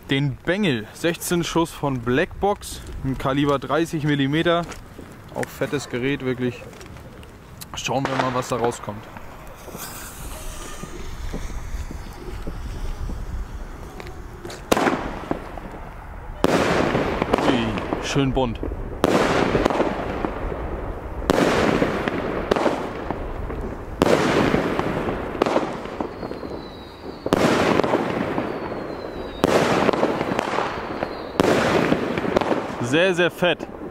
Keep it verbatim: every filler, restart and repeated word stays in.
den Bengel. sechzehn Schuss von Blackbox, im Kaliber dreißig Millimeter. Auch fettes Gerät, wirklich. Schauen wir mal, was da rauskommt. Ui, schön bunt. Sehr, sehr fett.